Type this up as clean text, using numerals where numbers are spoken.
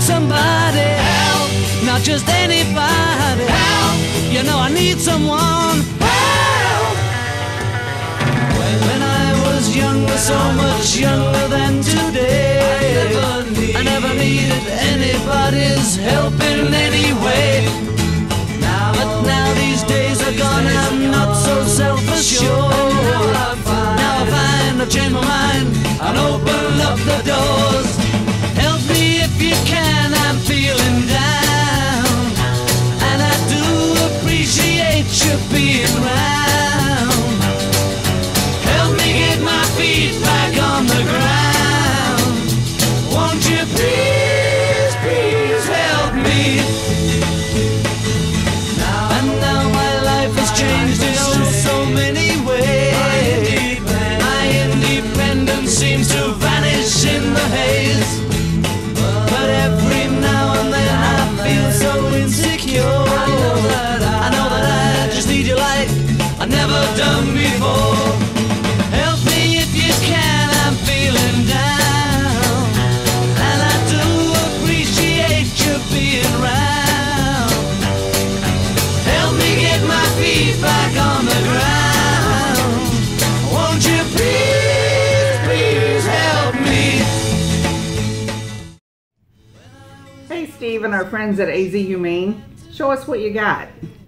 somebody help, not just anybody help. You know I need someone help. When I was younger, so much younger than today, I never needed anybody's help in any way. But now these days are gone, I'm not so self-assured. Now I find I've changed my mind and open up the doors. Help me if you can, I'm feeling down, and I do appreciate you being round. Help me get my feet back on the ground. Won't you please, please help me? And now my life has changed in so many ways. My independence seems to vanish in the haze. But every now and then I feel so insecure. I know that I just need you like I've never done before. Help me if you can, I'm feeling down, and I do appreciate you being round. Help me get my feet back on the ground. Won't you please, please help me? Hey Steve and our friends at AZ Humane, show us what you got.